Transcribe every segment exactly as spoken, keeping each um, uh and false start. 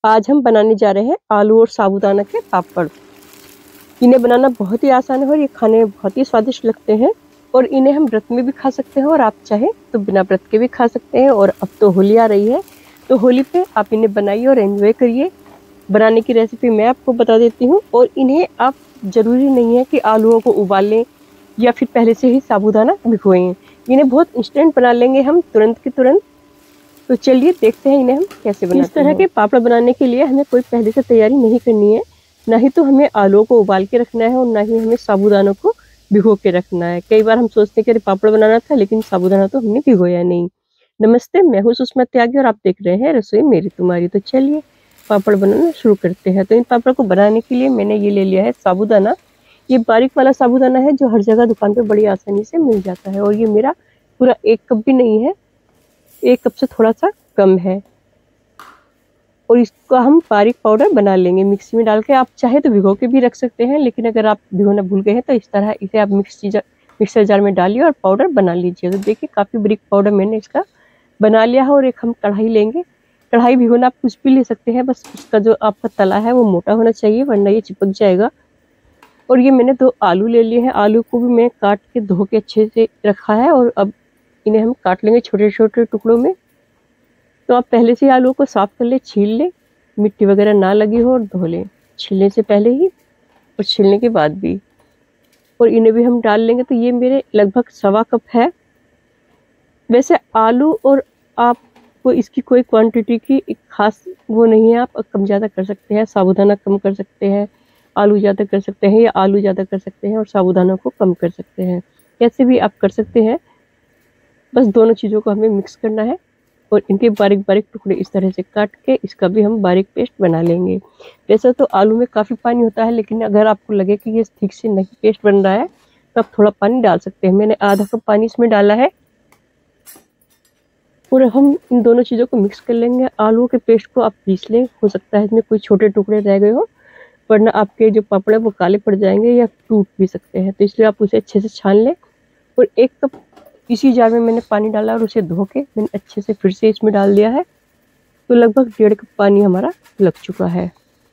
आज हम बनाने जा रहे हैं आलू और साबूदाना के पापड़। इन्हें बनाना बहुत ही आसान है और ये खाने में बहुत ही स्वादिष्ट लगते हैं और इन्हें हम व्रत में भी खा सकते हैं और आप चाहें तो बिना व्रत के भी खा सकते हैं। और अब तो होली आ रही है, तो होली पे आप इन्हें बनाइए और एंजॉय करिए। बनाने की रेसिपी मैं आपको बता देती हूँ। और इन्हें आप ज़रूरी नहीं है कि आलूओं को उबाल लें या फिर पहले से ही साबूदाना भिगोएं। इन्हें बहुत इंस्टेंट बना लेंगे हम तुरंत के तुरंत। तो चलिए देखते हैं इन्हें हम कैसे बनाते हैं। इस तरह के पापड़ बनाने के लिए हमें कोई पहले से तैयारी नहीं करनी है, ना ही तो हमें आलूओं को उबाल के रखना है और ना ही हमें साबूदानों को भिगो के रखना है। कई बार हम सोचते हैं कि अरे पापड़ बनाना था लेकिन साबूदाना तो हमने भिगोया नहीं। नमस्ते, मैं हूँ सुषमा त्यागी और आप देख रहे हैं रसोई मेरी तुम्हारी। तो चलिए पापड़ बनाना शुरू करते हैं। तो इन पापड़ को बनाने के लिए मैंने ये ले लिया है साबूदाना। ये बारीक वाला साबूदाना है जो हर जगह दुकान पर बड़ी आसानी से मिल जाता है। और ये मेरा पूरा एक कप भी नहीं है, एक कप से थोड़ा सा कम है। और इसका हम बारीक पाउडर बना लेंगे मिक्सी में डाल के। आप चाहे तो भिगो के भी रख सकते हैं, लेकिन अगर आप भिगोना भूल गए हैं तो इस तरह इसे आप मिक्सी जार मिक्सर जार में डालिए और पाउडर बना लीजिए। तो देखिए काफ़ी बारीक पाउडर मैंने इसका बना लिया है। और एक हम कढ़ाई लेंगे। कढ़ाई भिगोना आप कुछ भी ले सकते हैं, बस उसका जो आपका तला है वो मोटा होना चाहिए वरना ये चिपक जाएगा। और ये मैंने दो आलू ले लिए हैं। आलू को भी मैं काट के धो के अच्छे से रखा है और अब इन्हें हम काट लेंगे छोटे छोटे टुकड़ों में। तो आप पहले से आलू को साफ कर ले, छील ले, मिट्टी वगैरह ना लगी हो और धो लें छीलने से पहले ही और छीलने के बाद भी। और इन्हें भी हम डाल लेंगे। तो ये मेरे लगभग सवा कप है। वैसे आलू और आपको इसकी कोई क्वांटिटी की एक खास वो नहीं है, आप कम ज़्यादा कर सकते हैं। साबूदाना कम कर सकते हैं, आलू ज़्यादा कर सकते हैं, या आलू ज़्यादा कर सकते हैं और साबूदाना को कम कर सकते हैं। कैसे भी आप कर सकते हैं, बस दोनों चीज़ों को हमें मिक्स करना है। और इनके बारीक बारीक टुकड़े इस तरह से काट के इसका भी हम बारीक पेस्ट बना लेंगे। वैसे तो आलू में काफ़ी पानी होता है, लेकिन अगर आपको लगे कि ये ठीक से नहीं पेस्ट बन रहा है तो आप थोड़ा पानी डाल सकते हैं। मैंने आधा कप पानी इसमें डाला है। और हम इन दोनों चीज़ों को मिक्स कर लेंगे। आलू के पेस्ट को आप पीस लें, हो सकता है इसमें कोई छोटे टुकड़े रह गए हो, वरना आपके जो पापड़ है वो काले पड़ जाएंगे या टूट भी सकते हैं। तो इसलिए आप उसे अच्छे से छान लें। और एक कप इसी जार में मैंने पानी डाला और उसे धो के मैंने अच्छे से फिर से इसमें डाल दिया है। तो लगभग डेढ़ कप पानी हमारा लग चुका है।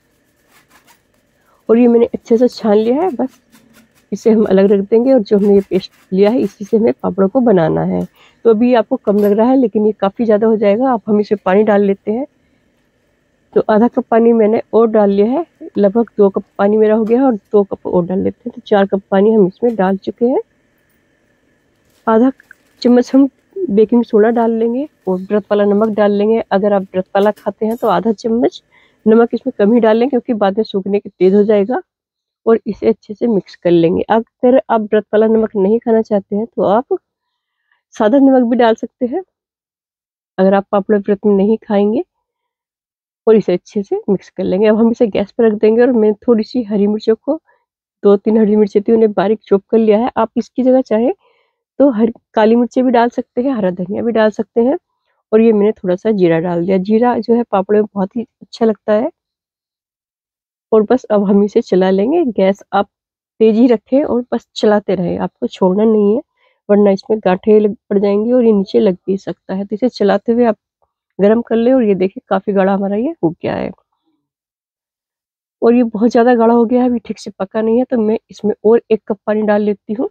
और ये मैंने अच्छे से छान लिया है। बस इसे हम अलग रख देंगे और जो हमने ये पेस्ट लिया है इसी से हमें पापड़ों को बनाना है। तो अभी आपको कम लग रहा है लेकिन ये काफ़ी ज़्यादा हो जाएगा। आप हम इसे पानी डाल लेते हैं। तो आधा कप पानी मैंने और डाल लिया है। लगभग दो कप पानी मेरा हो गया है और दो कप और डाल लेते हैं। तो चार कप पानी हम इसमें डाल चुके हैं। आधा चम्मच हम बेकिंग सोडा डाल लेंगे और व्रत वाला नमक डाल लेंगे। अगर आप व्रत वाला खाते हैं तो आधा चम्मच नमक इसमें कम ही डालें, क्योंकि बाद में सूखने के तेज़ हो जाएगा। और इसे अच्छे से मिक्स कर लेंगे। अगर आप व्रत वाला नमक नहीं खाना चाहते हैं तो आप सादा नमक भी डाल सकते हैं, अगर आप पापड़ व्रत में नहीं खाएंगे। और इसे अच्छे से मिक्स कर लेंगे। अब हम इसे गैस पर रख देंगे। और मैंने थोड़ी सी हरी मिर्चों को, दो तीन हरी मिर्चें थी, उन्हें बारीक चॉप कर लिया है। आप इसकी जगह चाहे तो हरी काली मिर्चें भी डाल सकते हैं, हरा धनिया भी डाल सकते हैं। और ये मैंने थोड़ा सा जीरा डाल दिया। जीरा जो है पापड़ में बहुत ही अच्छा लगता है। और बस अब हम इसे चला लेंगे। गैस आप तेज ही रखें और बस चलाते रहें, आपको छोड़ना नहीं है वरना इसमें गांठें लग पड़ जाएंगी और ये नीचे लग भी सकता है। तो इसे चलाते हुए आप गर्म कर ले। और ये देखिए काफ़ी गाढ़ा हमारा ये हो गया है। और ये बहुत ज़्यादा गाढ़ा हो गया है, अभी ठीक से पका नहीं है। तो मैं इसमें और एक कप पानी डाल लेती हूँ,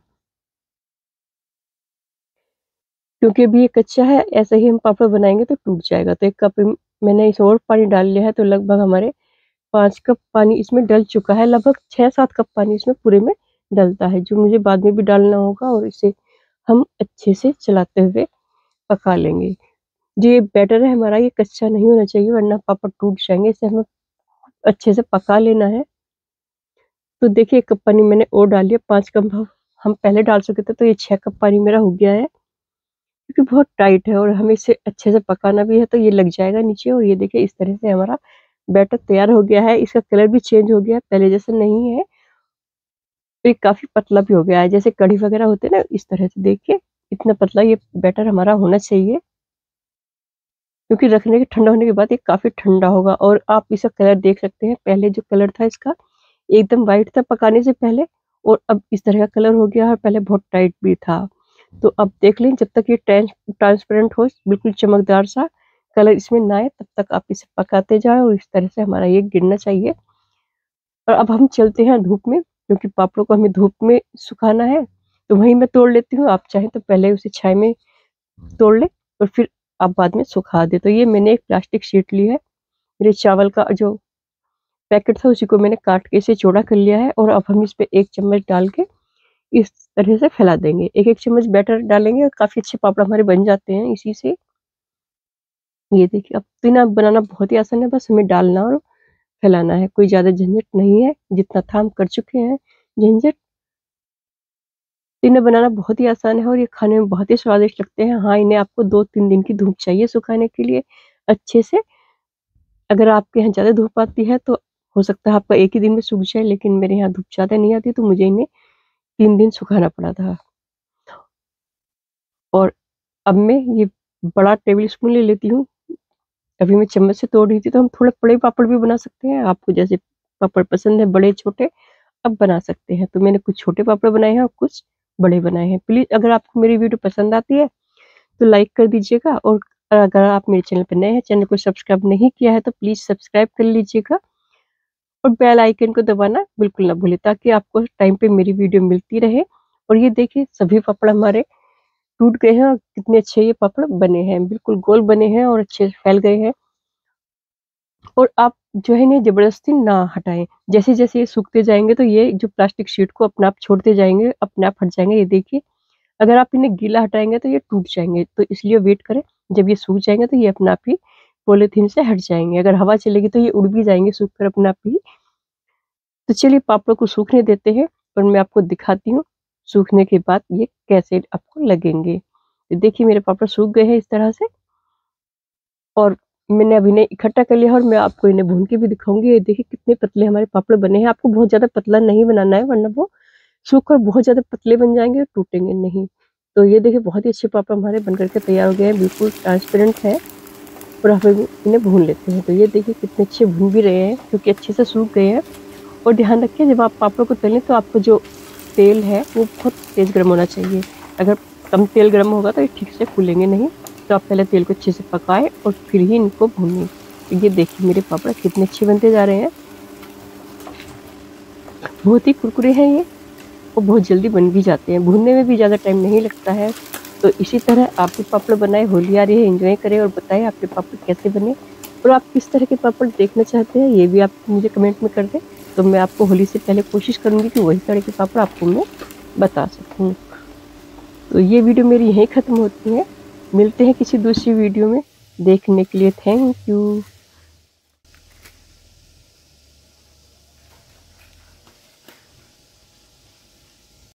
क्योंकि अभी ये कच्चा है। ऐसे ही हम पापड़ बनाएंगे तो टूट जाएगा। तो एक कप मैंने इस और पानी डाल लिया है। तो लगभग हमारे पाँच कप पानी इसमें डल चुका है। लगभग छः सात कप पानी इसमें पूरे में डलता है, जो मुझे बाद में भी डालना होगा। और इसे हम अच्छे से चलाते हुए पका लेंगे। जो ये बैटर है हमारा, ये कच्चा नहीं होना चाहिए वरना पापड़ टूट जाएंगे। इसे हमें अच्छे से पका लेना है। तो देखिए एक कप पानी मैंने और डाल लिया। पाँच कप हम पहले डाल चुके थे, तो ये छः कप पानी मेरा हो गया है, क्योंकि बहुत टाइट है और हमें इसे अच्छे से पकाना भी है। तो ये लग जाएगा नीचे। और ये देखिए इस तरह से हमारा बैटर तैयार हो गया है। इसका कलर भी चेंज हो गया है, पहले जैसे नहीं है। ये काफ़ी पतला भी हो गया है, जैसे कढ़ी वगैरह होते हैं ना, इस तरह से। देखिए इतना पतला ये बैटर हमारा होना चाहिए, क्योंकि रखने के ठंडा होने के बाद ये काफ़ी ठंडा होगा। और आप इसका कलर देख सकते हैं, पहले जो कलर था इसका एकदम वाइट था पकाने से पहले, और अब इस तरह का कलर हो गया है। पहले बहुत टाइट भी था। तो अब देख लें, जब तक ये ट्रांसपेरेंट हो, बिल्कुल चमकदार सा, कलर इसमें ना आए तब तक आप इसे पकाते जाएं और इस तरह से हमारा ये गिरना चाहिए। और अब हम चलते हैं धूप में, क्योंकि पापड़ों को हमें धूप में सुखाना है। तो वहीं मैं तोड़ लेती हूँ, आप चाहें तो पहले उसे छाई में तोड़ ले और फिर आप बाद में सुखा दे। तो ये मैंने एक प्लास्टिक शीट ली है, मेरे चावल का जो पैकेट था उसी को मैंने काट के इसे चौड़ा कर लिया है। और अब हम इस पे एक चम्मच डाल के इस तरह से फैला देंगे। एक एक चम्मच बैटर डालेंगे और काफी अच्छे पापड़ हमारे बन जाते हैं इसी से। ये देखिए, अब तो ना बनाना बहुत ही आसान है, बस हमें डालना और फैलाना है, कोई ज्यादा झंझट नहीं है। जितना था हम कर चुके हैं झंझट। इन्हें बनाना बहुत ही आसान है और ये खाने में बहुत ही स्वादिष्ट लगते हैं। हाँ, इन्हें आपको दो तीन दिन की धूप चाहिए सुखाने के लिए अच्छे से। अगर आपके यहाँ ज्यादा धूप आती है तो हो सकता है आपका एक ही दिन में सूख जाए, लेकिन मेरे यहाँ धूप ज्यादा नहीं आती तो मुझे इन्हें तीन दिन सुखाना पड़ा था। और अब मैं ये बड़ा टेबल स्पून ले लेती हूँ। अभी मैं चम्मच से तोड़ रही थी, तो हम थोड़े बड़े पापड़ भी बना सकते हैं, आपको जैसे पापड़ पसंद है बड़े छोटे अब बना सकते हैं। तो मैंने कुछ छोटे पापड़ बनाए हैं और कुछ बड़े बनाए हैं। प्लीज अगर आपको मेरी वीडियो पसंद आती है तो लाइक कर दीजिएगा, और अगर आप मेरे चैनल पर नए हैं, चैनल को सब्सक्राइब नहीं किया है तो प्लीज सब्सक्राइब कर लीजिएगा और बेल आइकन को दबाना बिल्कुल ना भूलें, ताकि आपको टाइम पे मेरी वीडियो मिलती रहे। और ये देखिए, सभी पापड़ हमारे टूट गए हैं और कितने अच्छे ये पापड़ बने हैं, बिल्कुल गोल बने हैं और अच्छे से फैल गए हैं। और आप जो है इन्हें जबरदस्ती ना हटाएं, जैसे जैसे ये सूखते जाएंगे तो ये जो प्लास्टिक शीट को अपने आप छोड़ते जाएंगे, अपने आप हट जाएंगे। ये देखिए, अगर आप इन्हें गीला हटाएंगे तो ये टूट जाएंगे, तो इसलिए वेट करें, जब ये सूख जाएंगे तो ये अपने आप ही पॉलीथीन से हट जाएंगे। अगर हवा चलेगी तो ये उड़ भी जाएंगे सूख कर अपने आप ही। तो चलिए पापड़ों को सूखने देते हैं और मैं आपको दिखाती हूँ सूखने के बाद ये कैसे आपको लगेंगे। तो देखिए, मेरे पापड़ सूख गए हैं इस तरह से और मैंने अभी इन्हें इकट्ठा कर लिया और मैं आपको इन्हें भून के भी दिखाऊंगी। ये देखिए कितने पतले हमारे पापड़ बने हैं। आपको बहुत ज्यादा पतला नहीं बनाना है, वरना वो सूख कर बहुत ज्यादा पतले बन जाएंगे और टूटेंगे नहीं। तो ये देखिए, बहुत ही अच्छे पापड़ हमारे बन करके तैयार हो गए हैं, बिल्कुल ट्रांसपेरेंट है। और हम इन्हें भून लेते हैं। तो ये देखिए कितने अच्छे भून भी रहे हैं, क्योंकि अच्छे से सूख गए हैं। और ध्यान रखिए, जब आप पापड़ को तलें तो आपको जो तेल है वो बहुत तेज गर्म होना चाहिए। अगर कम तेल गर्म होगा तो ये ठीक से फूलेंगे नहीं। तो आप पहले तेल को अच्छे से पकाएं और फिर ही इनको भूनें। तो ये देखिए, मेरे पापड़ कितने अच्छे बनते जा रहे हैं, बहुत ही कुरकुरे हैं ये और बहुत जल्दी बन भी जाते हैं, भूनने में भी ज़्यादा टाइम नहीं लगता है। तो इसी तरह आप भी पापड़ बनाए, होली आ रही है, एंजॉय करें और बताएं आपके पापड़ कैसे बने और आप किस तरह के पापड़ देखना चाहते हैं, ये भी आप मुझे कमेंट में कर दें। तो मैं आपको होली से पहले कोशिश करूँगी कि वही तरह के पापड़ आपको मैं बता सकूँ। तो ये वीडियो मेरी यहीं ख़त्म होती है, मिलते हैं किसी दूसरी वीडियो में। देखने के लिए थैंक यू।